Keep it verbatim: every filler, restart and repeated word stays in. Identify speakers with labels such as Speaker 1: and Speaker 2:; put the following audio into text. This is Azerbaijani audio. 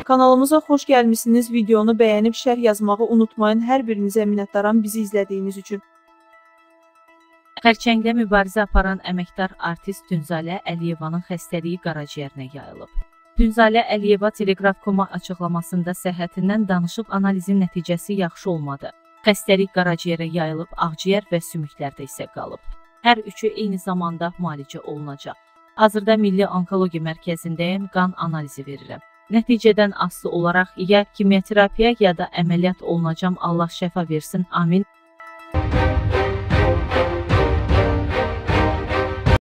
Speaker 1: Kanalımıza xoş gəlmişsiniz. Videonu bəyənib şərh yazmağı unutmayın. Hər birinizə minnətdaram bizi izlədiyiniz üçün.
Speaker 2: Xərçəngdə mübarizə aparan əməkdar artist Dünzalə Əliyevanın xəstəliyi qaraciyərinə yayılıb. Dünzalə Əliyeva Telegraf nöqtə com açıqlamasında səhhətindən danışıb analizin nəticəsi yaxşı olmadı. Xəstəlik qaraciyərə yayılıb, ağciyər və sümüklərdə isə qalıb. Hər üçü eyni zamanda müalicə olunacaq. Hazırda Milli Onkologiya Mərkəzindəyəm, qan analizi verirəm. Nəticədən asılı olaraq ya kimyoterapiya ya da əməliyyat olunacam. Allah şəfa versin, amin.